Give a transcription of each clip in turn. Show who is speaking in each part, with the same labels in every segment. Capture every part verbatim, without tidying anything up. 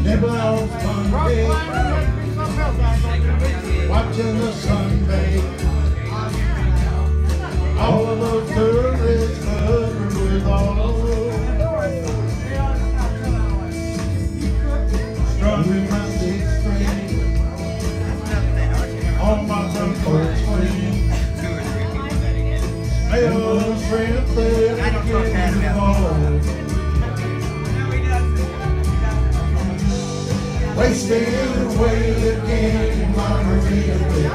Speaker 1: Never on Monday, watching the sun bathe. All of those tourists covered with all strumming my six string on my front porch swing. Smell the shrimp there getting involved. Wasting away again in Margaritaville,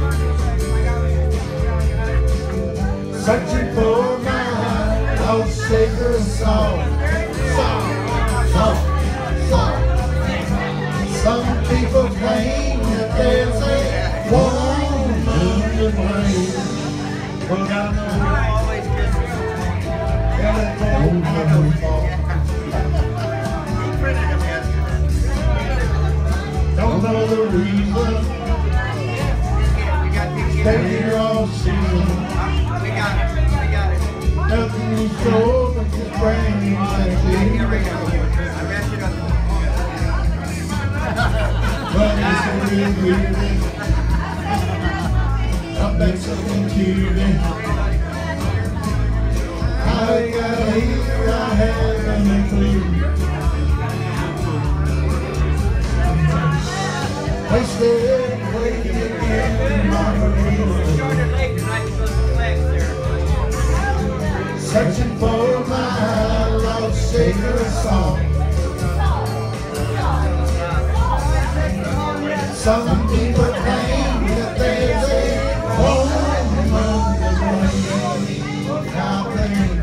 Speaker 1: searching for my lost sacred soul. Salt, salt, salt. Some people claim that there's a woman to blame, but I know that it won't never fall. Don't know the reason, stay here all season.
Speaker 2: We got it, we got it.
Speaker 1: Nothing is sure but this brain like
Speaker 2: Here we
Speaker 1: this.
Speaker 2: go. I messed it up.
Speaker 1: But it's a real feeling. I bet something cutie. I got a here, I haven't a clue. Wasted away again in Margaritaville, searching for my lost sacred song. Some people claim that there's a woman to blame. Now blame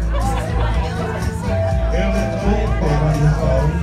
Speaker 1: every hope for your fault.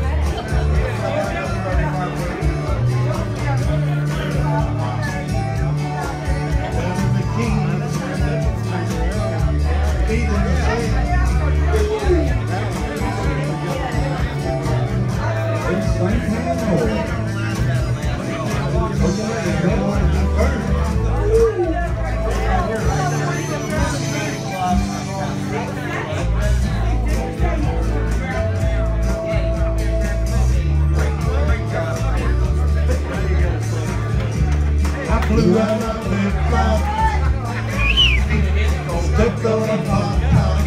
Speaker 1: I flew out of flip-flop, stepped on a pop top,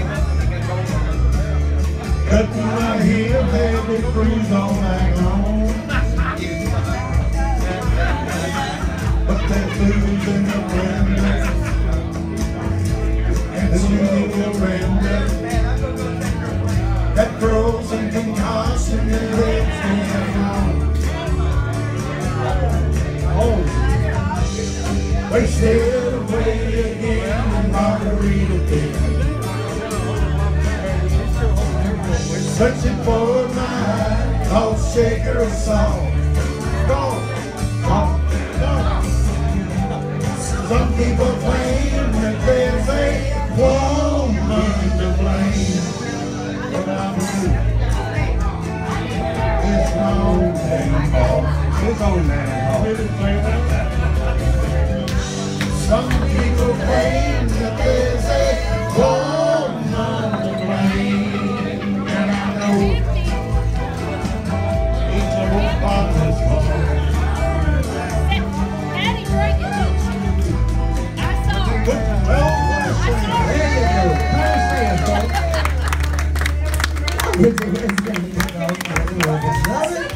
Speaker 1: cut my heel, baby, cruise on back home. But that food's in the blender, and the new render, that frozen concoction and lips me alone. Oh. Wasted away again in Margaritaville, searching for my lost shaker of salt. Gone, gone, gone. Some people claim that there's a woman to blame, but I'm new. It's my own damn fault. It's own damn fault. Some people claim that there's a woman to blame, and I know it's a whole father's fault.
Speaker 3: Daddy, break it. I saw her.
Speaker 1: Well,
Speaker 3: I saw her.
Speaker 1: there you go. Nice, folks.